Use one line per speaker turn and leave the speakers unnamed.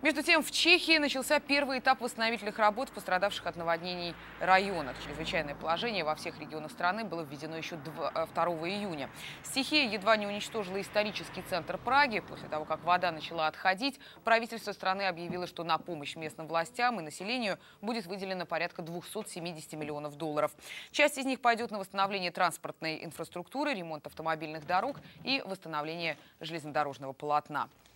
Между тем, в Чехии начался первый этап восстановительных работ в пострадавших от наводнений районах. Чрезвычайное положение во всех регионах страны было введено еще 2 июня. Стихия едва не уничтожила исторический центр Праги. После того, как вода начала отходить, правительство страны объявило, что на помощь местным властям и населению будет выделено порядка 270 миллионов долларов. Часть из них пойдет на восстановление транспортной инфраструктуры, ремонт автомобильных дорог и восстановление железнодорожного полотна.